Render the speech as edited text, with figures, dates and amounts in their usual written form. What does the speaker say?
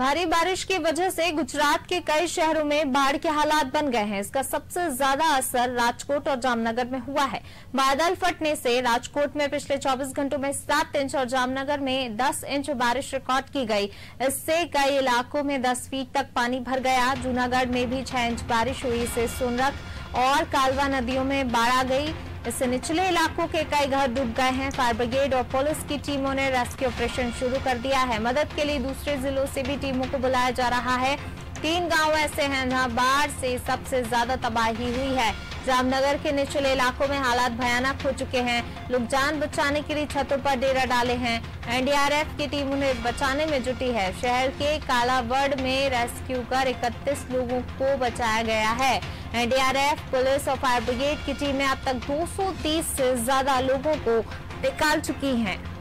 भारी बारिश की वजह से गुजरात के कई शहरों में बाढ़ के हालात बन गए हैं। इसका सबसे ज्यादा असर राजकोट और जामनगर में हुआ है। बादल फटने से राजकोट में पिछले 24 घंटों में 7 इंच और जामनगर में 10 इंच बारिश रिकॉर्ड की गई। इससे कई इलाकों में 10 फीट तक पानी भर गया। जूनागढ़ में भी 6 इंच बारिश हुई। इससे सोनरख और कालवा नदियों में बाढ़ आ गई। इससे निचले इलाकों के कई घर डूब गए हैं। फायर ब्रिगेड और पुलिस की टीमों ने रेस्क्यू ऑपरेशन शुरू कर दिया है। मदद के लिए दूसरे जिलों से भी टीमों को बुलाया जा रहा है। 3 गांव ऐसे हैं जहां बाढ़ से सबसे ज्यादा तबाही हुई है। जामनगर के निचले इलाकों में हालात भयानक हो चुके हैं। लोग जान बचाने के लिए छतों पर डेरा डाले हैं। एनडीआरएफ की टीम उन्हें बचाने में जुटी है। शहर के कालावड़ में रेस्क्यू कर 31 लोगों को बचाया गया है। एनडीआरएफ, पुलिस और फायर ब्रिगेड की टीमें अब तक 230 से ज्यादा लोगों को निकाल चुकी हैं।